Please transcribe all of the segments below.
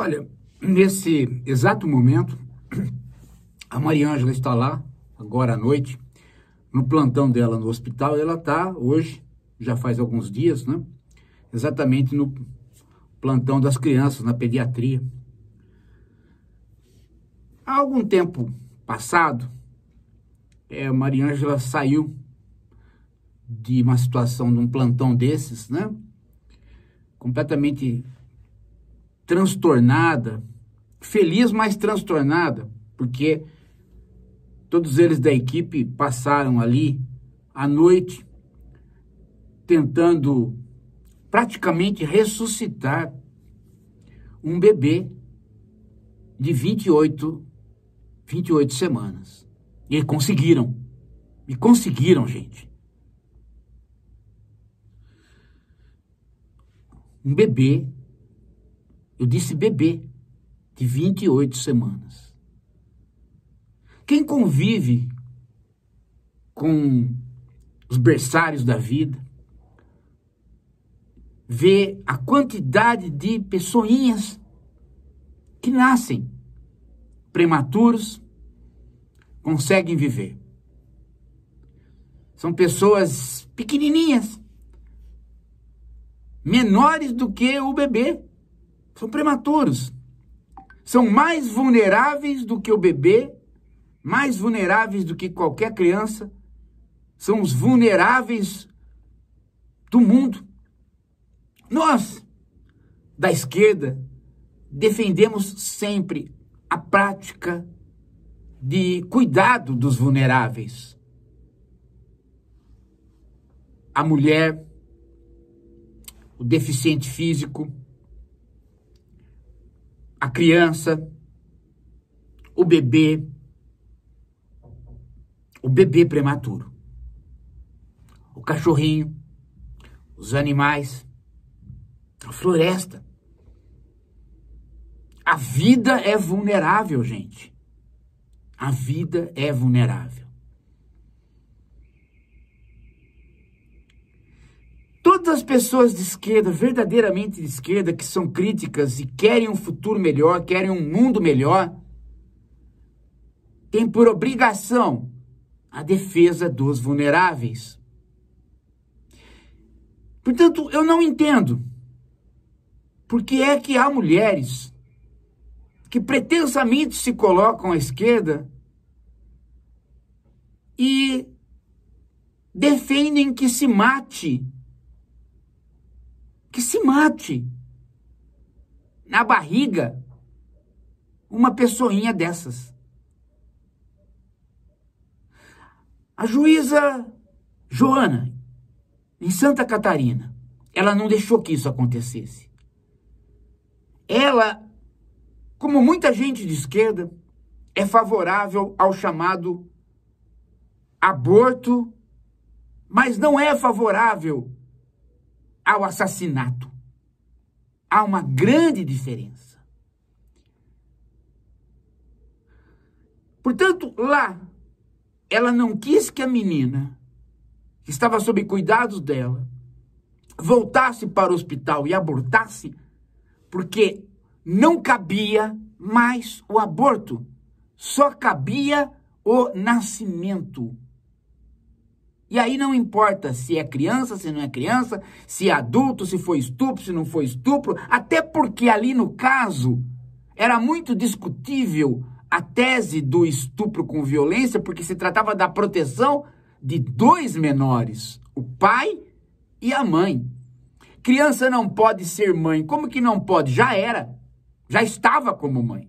Olha, nesse exato momento, a Mariângela está lá, agora à noite, no plantão dela no hospital. Ela está hoje, já faz alguns dias, né? Exatamente no plantão das crianças, na pediatria. Há algum tempo passado, a Mariângela saiu de uma situação, de um plantão desses, né? Completamente transtornada, feliz, mas transtornada, porque todos eles da equipe passaram ali a noite tentando praticamente ressuscitar um bebê de 28 semanas. E conseguiram. E conseguiram, gente. Um bebê, eu disse bebê, de 28 semanas. Quem convive com os berçários da vida, vê a quantidade de pessoinhas que nascem prematuros, conseguem viver. São pessoas pequenininhas, menores do que o bebê, são prematuros. São mais vulneráveis do que o bebê, mais vulneráveis do que qualquer criança. São os vulneráveis do mundo. Nós, da esquerda, defendemos sempre a prática de cuidado dos vulneráveis. A mulher, o deficiente físico, a criança, o bebê prematuro, o cachorrinho, os animais, a floresta. A vida é vulnerável, gente. A vida é vulnerável. Todas as pessoas de esquerda, verdadeiramente de esquerda, que são críticas e querem um futuro melhor, querem um mundo melhor, têm por obrigação a defesa dos vulneráveis. Portanto, eu não entendo por que é que há mulheres que pretensamente se colocam à esquerda e defendem que se mate na barriga uma pessoinha dessas. A juíza Joana, em Santa Catarina, ela não deixou que isso acontecesse. Ela, como muita gente de esquerda, é favorável ao chamado aborto, mas não é favorável ao assassinato. Há uma grande diferença. Portanto, lá, ela não quis que a menina, que estava sob cuidados dela, voltasse para o hospital e abortasse, porque não cabia mais o aborto, só cabia o nascimento. E aí não importa se é criança, se não é criança, se é adulto, se foi estupro, se não foi estupro, até porque ali no caso era muito discutível a tese do estupro com violência, porque se tratava da proteção de dois menores, o pai e a mãe. Criança não pode ser mãe. Como que não pode? Já era. Já estava como mãe.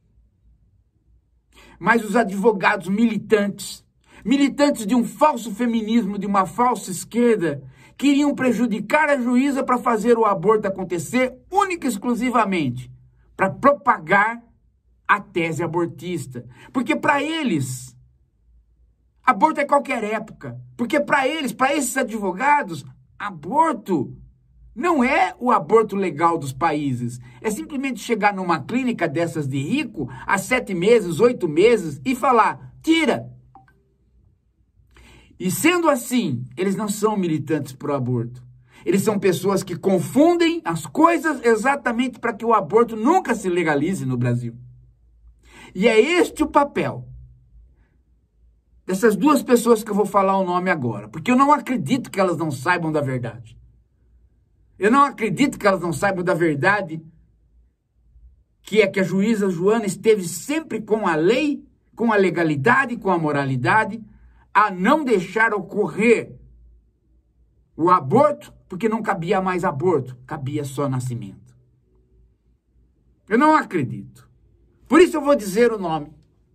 Mas os advogados militantes de um falso feminismo, de uma falsa esquerda, queriam prejudicar a juíza para fazer o aborto acontecer única e exclusivamente para propagar a tese abortista. Porque para eles, aborto é qualquer época. Porque para eles, para esses advogados, aborto não é o aborto legal dos países. É simplesmente chegar numa clínica dessas de rico, há 7 meses, 8 meses, e falar, tira. E sendo assim, eles não são militantes pro aborto. Eles são pessoas que confundem as coisas exatamente para que o aborto nunca se legalize no Brasil. E é este o papel dessas duas pessoas que eu vou falar o nome agora, porque eu não acredito que elas não saibam da verdade. Eu não acredito que elas não saibam da verdade, que é que a juíza Joana esteve sempre com a lei, com a legalidade, com a moralidade, a não deixar ocorrer o aborto, porque não cabia mais aborto, cabia só nascimento. Eu não acredito. Por isso eu vou dizer o nome.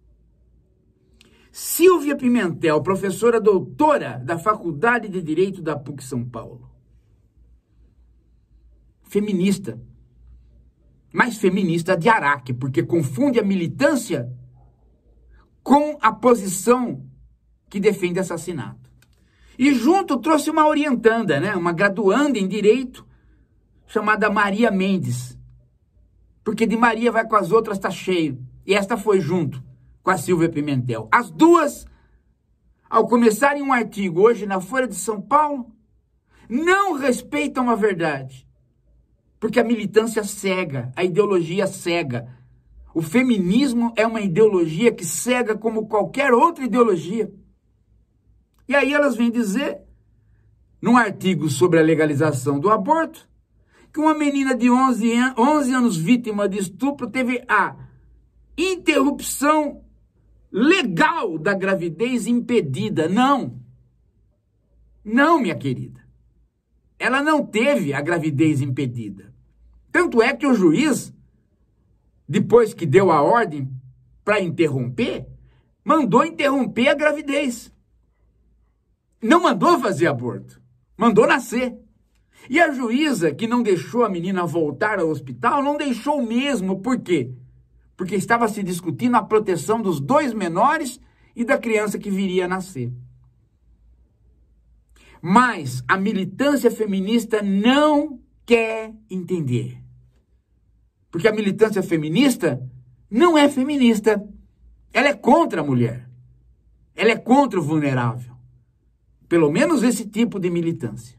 Silvia Pimentel, professora doutora da Faculdade de Direito da PUC São Paulo. Feminista. Mas feminista de Araque, porque confunde a militância com a posição que defende assassinato. E junto trouxe uma orientanda, né? Uma graduanda em Direito, chamada Maria Mendes. Porque de Maria vai com as outras, tá cheio. E esta foi junto com a Silvia Pimentel. As duas, ao começarem um artigo hoje na Folha de São Paulo, não respeitam a verdade. Porque a militância cega, a ideologia cega. O feminismo é uma ideologia que cega como qualquer outra ideologia. E aí elas vêm dizer, num artigo sobre a legalização do aborto, que uma menina de 11 anos vítima de estupro teve a interrupção legal da gravidez impedida. Não. Não, minha querida. Ela não teve a gravidez impedida. Tanto é que o juiz, depois que deu a ordem para interromper, mandou interromper a gravidez. Não mandou fazer aborto, mandou nascer. E a juíza, que não deixou a menina voltar ao hospital, não deixou mesmo. Por quê? Porque estava se discutindo a proteção dos 2 menores e da criança que viria a nascer. Mas a militância feminista não quer entender. Porque a militância feminista não é feminista. Ela é contra a mulher. Ela é contra o vulnerável. Pelo menos esse tipo de militância.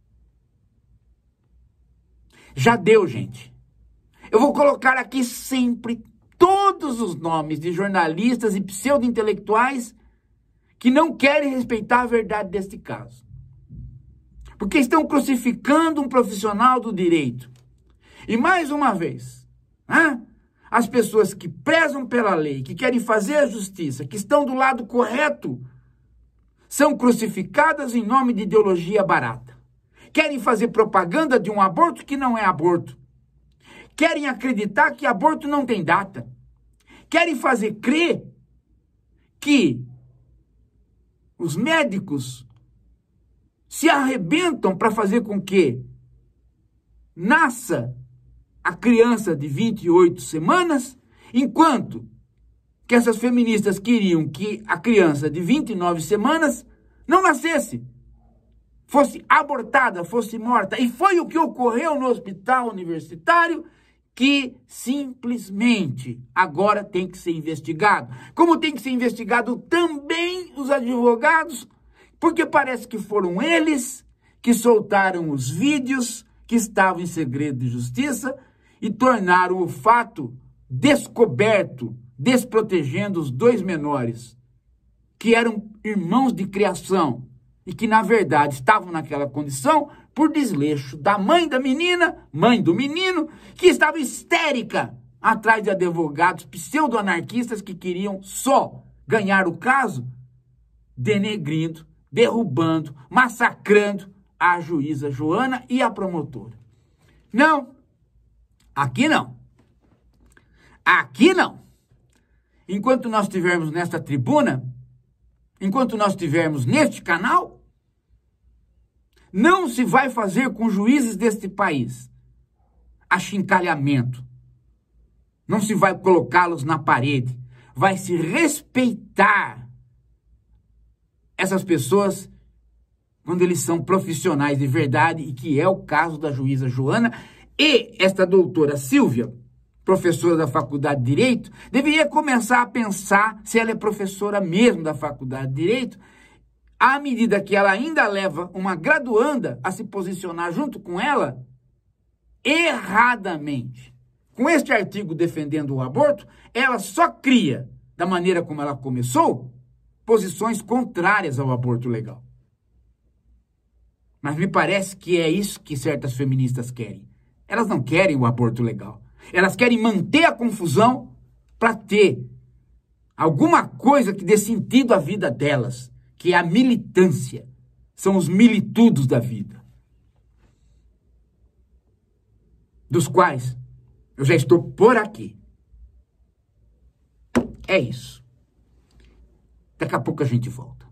Já deu, gente. Eu vou colocar aqui sempre todos os nomes de jornalistas e pseudo-intelectuais que não querem respeitar a verdade deste caso. Porque estão crucificando um profissional do direito. E mais uma vez, as pessoas que prezam pela lei, que querem fazer a justiça, que estão do lado correto, são crucificadas em nome de ideologia barata. Querem fazer propaganda de um aborto que não é aborto. Querem acreditar que aborto não tem data. Querem fazer crer que os médicos se arrebentam para fazer com que nasça a criança de 28 semanas, enquanto que essas feministas queriam que a criança de 29 semanas não nascesse, fosse abortada, fosse morta. E foi o que ocorreu no hospital universitário, que simplesmente agora tem que ser investigado. Como tem que ser investigado também os advogados, porque parece que foram eles que soltaram os vídeos que estavam em segredo de justiça e tornaram o fato descoberto, desprotegendo os 2 menores, que eram irmãos de criação e que, na verdade, estavam naquela condição por desleixo da mãe da menina, mãe do menino, que estava histérica atrás de advogados pseudo-anarquistas que queriam só ganhar o caso, denegrindo, derrubando, massacrando a juíza Joana e a promotora. Não, aqui não. Aqui não. Enquanto nós estivermos nesta tribuna, enquanto nós estivermos neste canal, não se vai fazer com juízes deste país achincalhamento. Não se vai colocá-los na parede. Vai se respeitar essas pessoas quando eles são profissionais de verdade, e que é o caso da juíza Joana e esta doutora Silvia, professora da Faculdade de Direito, deveria começar a pensar, se ela é professora mesmo da Faculdade de Direito, à medida que ela ainda leva uma graduanda a se posicionar junto com ela, erradamente. Com este artigo defendendo o aborto, ela só cria, da maneira como ela começou, posições contrárias ao aborto legal. Mas me parece que é isso que certas feministas querem. Elas não querem o aborto legal. Elas querem manter a confusão para ter alguma coisa que dê sentido à vida delas, que é a militância. São os militudos da vida. Dos quais eu já estou por aqui. É isso. Daqui a pouco a gente volta.